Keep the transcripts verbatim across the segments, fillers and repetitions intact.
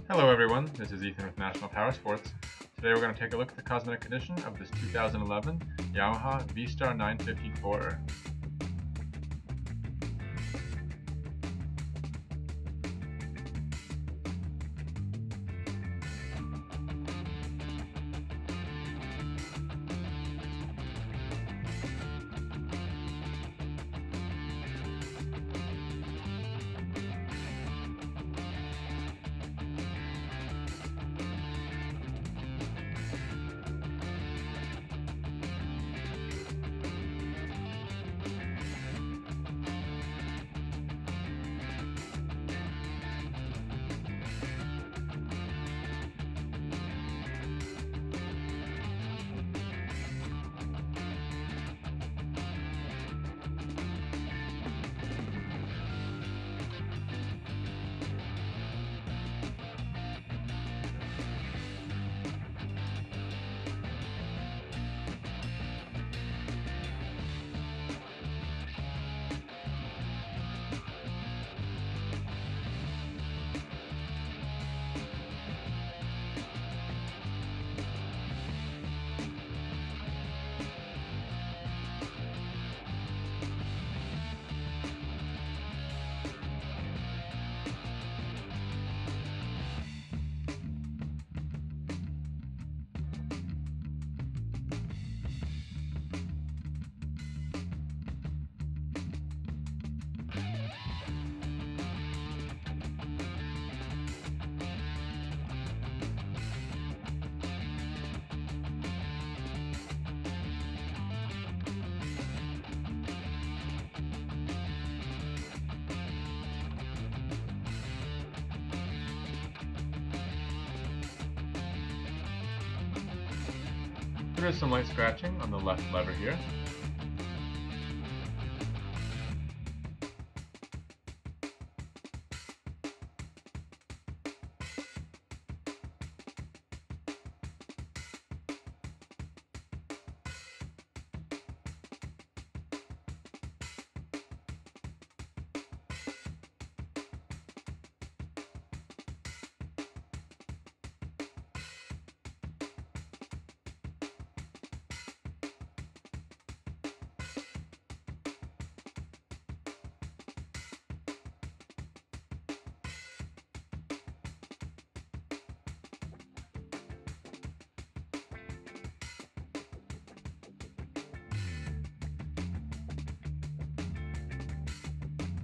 Hello everyone, this is Ethan with National Powersports. Today we're going to take a look at the cosmetic condition of this two thousand eleven Yamaha VStar nine fifty TOURER. There is some light scratching on the left lever here.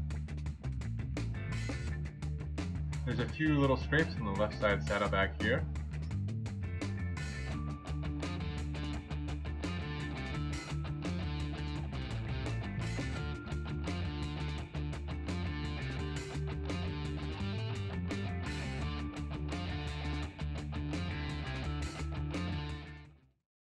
There's a few little scrapes on the left side saddlebag here.